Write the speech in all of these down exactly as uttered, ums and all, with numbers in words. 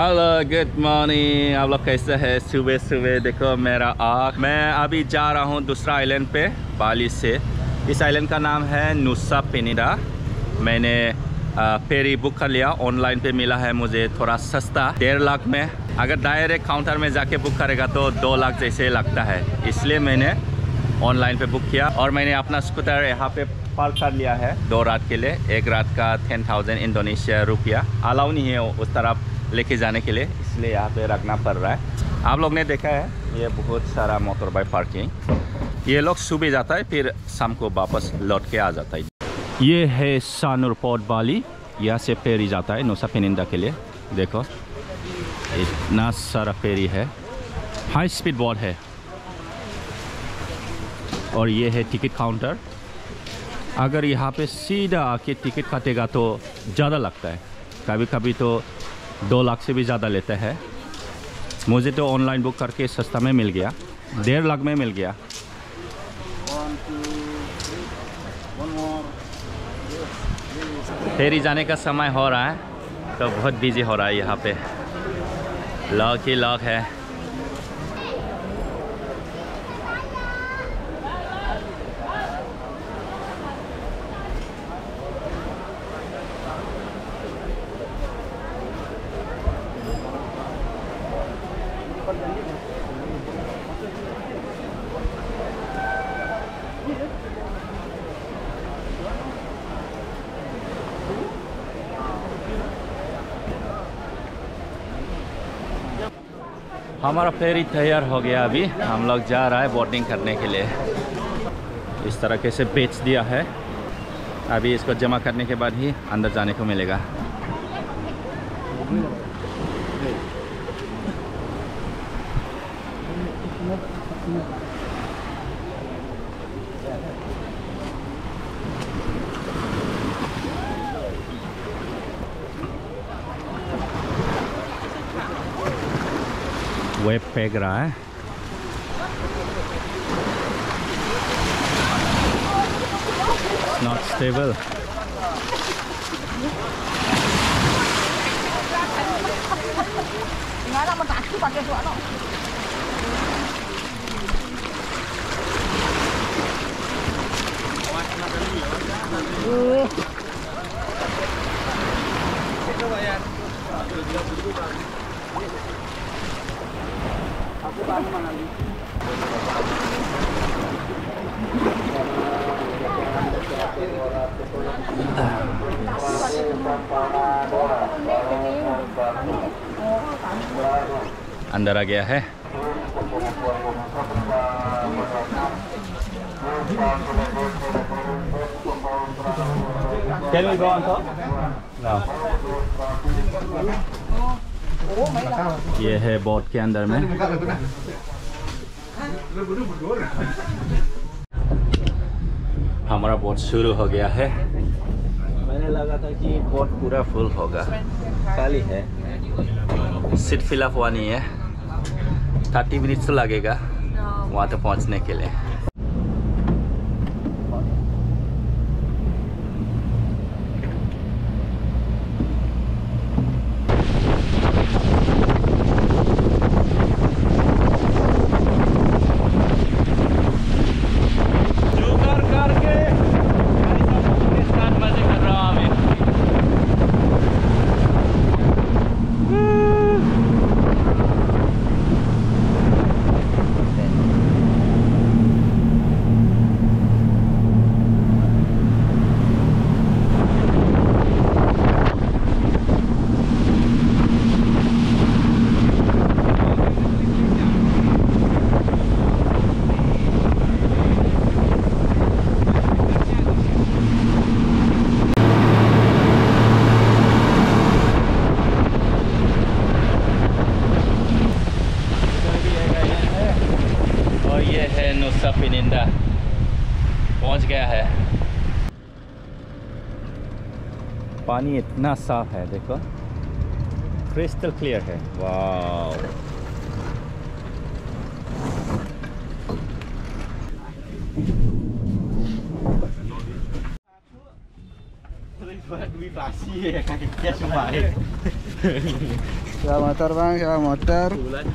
Hello good morning. आप लोग कैसे हैं? सुबह सुबह देखो मेरा आँख। मैं अभी जा रहा हूँ दूसरा आइलैंड पे, बाली से। इस आइलैंड का नाम है नुसा पेनिंदा। मैंने फेरी बुक कर लिया, ऑनलाइन पे मिला है मुझे थोड़ा सस्ता, डेढ़ लाख में। अगर डायरेक्ट काउंटर में जाके बुक करेगा तो दो लाख जैसे लगता है, इसलिए मैंने ऑनलाइन पे बुक किया। और मैंने अपना स्कूटर यहाँ पे पार्क कर लिया है दो रात के लिए। एक रात का टेन थाउजेंड इंडोनेशिया रुपया। अलाउ नहीं है उस तरफ लेके जाने के लिए, इसलिए यहाँ पे रखना पड़ रहा है। आप लोग ने देखा है ये बहुत सारा मोटर बाइक पार्किंग। ये लोग सुबह जाता है फिर शाम को वापस लौट के आ जाता है। ये है सानुर पोर्ट बाली। यहाँ से फेरी जाता है नुसा पेनिंदा के लिए। देखो इतना सारा फेरी है, हाई स्पीड बोट है। और ये है टिकट काउंटर। अगर यहाँ पे सीधा आके टिकट काटेगा तो ज़्यादा लगता है, कभी कभी तो दो लाख से भी ज़्यादा लेते हैं। मुझे तो ऑनलाइन बुक करके सस्ता में मिल गया, डेढ़ लाख में मिल गया। फेरी जाने का समय हो रहा है तो बहुत बिजी हो रहा है यहाँ पे, लॉक ही लॉक है। हमारा फेरी तैयार हो गया। अभी हम लोग जा रहा है बोटिंग करने के लिए। इस तरह से बेच दिया है। अभी इसको जमा करने के बाद ही अंदर जाने को मिलेगा। वेब फेंक रहा है। Not stable. अंदर आ गया है। Can we go on top? No. ये है बोट के अंदर में। हमारा बोट शुरू हो गया है। मैंने लगा था कि बोट पूरा फुल होगा, खाली है। सीट फिलअप हुआ नहीं है। थर्टी मिनट्स तो लगेगा वहाँ तक पहुँचने के लिए। नुसा पेनिंदा पहुंच गया है। पानी इतना साफ है, देखो क्रिस्टल क्लियर है। वाव। Sewa motor bang, sewa motor.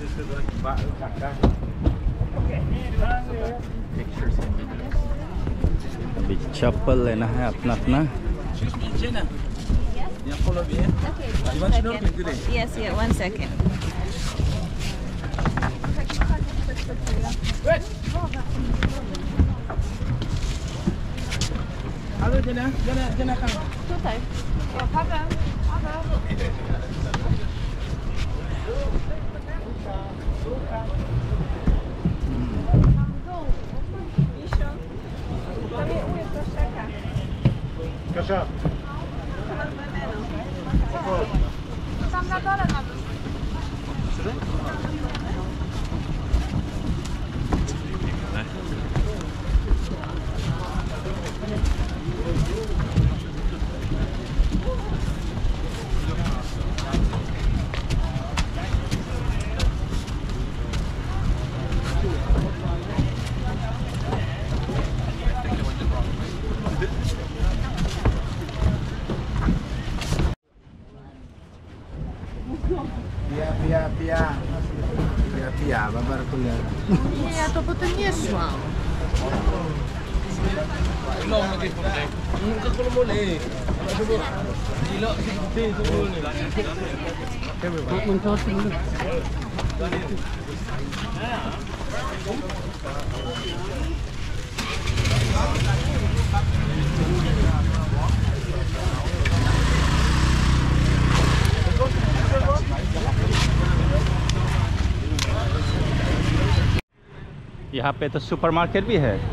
अभी चप्पल लेना है अपना अपना। Yes, yeah, one second. Halo Jana, Jana, Jana kan. Tutaj. Ja, Paweł. Paweł. Kasia. Tam na dole na dół. Pia, pia, pia. Pia, pia, babar kuliah. Nie, ja to potem nie szłam. Ilong lagi putih. Enggak kalau boleh. Ilok putih tu boleh. यहाँ पे तो supermarket भी है।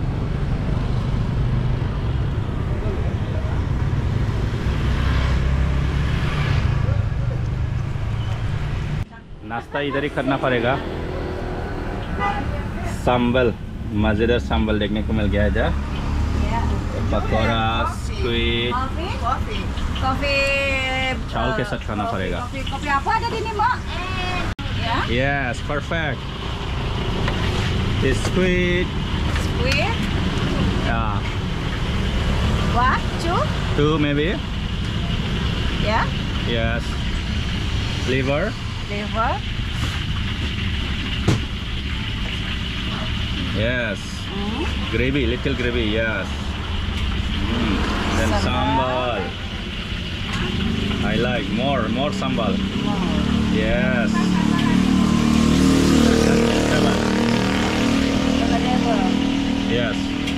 नाश्ता इधर ही करना पड़ेगा। सांबल, मज़ेदार सांबल देखने को मिल गया है इधर। Pakora, squid, Kopi. चावल के साथ खाना पड़ेगा। Kopi, kopi apa ada di sini, Mbak? Ya. Yes, perfect. Squid. Squid. Yeah, What? Two? two maybe. Ya. Yes. Liver. Liver. Yes. Hmm. Gravy, little gravy. Yes. Mm. Then Sambal. sambal. I like more, more sambal. Yes. Yes.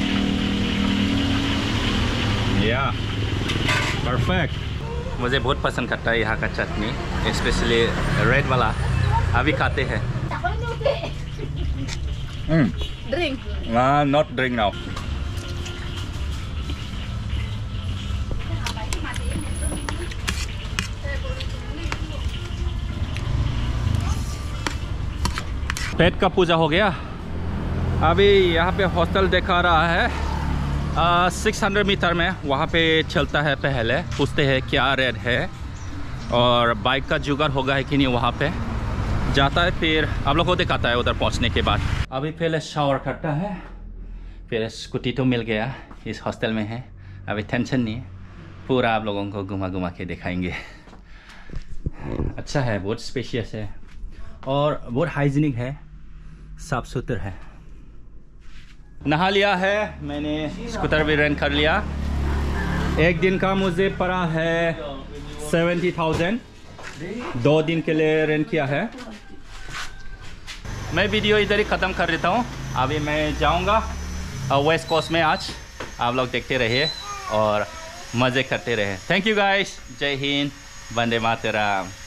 Yeah. Perfect. मुझे बहुत पसंद करता है यहाँ का चटनी, specially red वाला। अभी खाते हैं। Mm. Drink. Uh, not drink now. पेट का पूजा हो गया। अभी यहाँ पे हॉस्टल दिखा रहा है सिक्स हंड्रेड मीटर में, वहाँ पे चलता है। पहले पूछते हैं क्या रेट है और बाइक का जुगाड़ होगा है कि नहीं, वहाँ पे जाता है, फिर आप लोग को दिखाता है उधर पहुँचने के बाद। अभी पहले शावर करता है, फिर स्कूटी तो मिल गया, इस हॉस्टल में है। अभी टेंशन नहीं, पूरा आप लोगों को घुमा घुमा के दिखाएंगे। अच्छा है, बहुत स्पेशियस है और बहुत हाइजीनिक है, साफ सुथरा है। नहा लिया है मैंने, स्कूटर भी रेंट कर लिया। एक दिन का मुझे पड़ा है सेवेंटी थाउजेंड, दो दिन के लिए रेंट किया है। मैं वीडियो इधर ही ख़त्म कर देता हूँ। अभी मैं जाऊँगा वेस्ट कोस्ट में। आज आप लोग देखते रहिए और मज़े करते रहे। थैंक यू गाइस, जय हिंद, वंदे मातरम।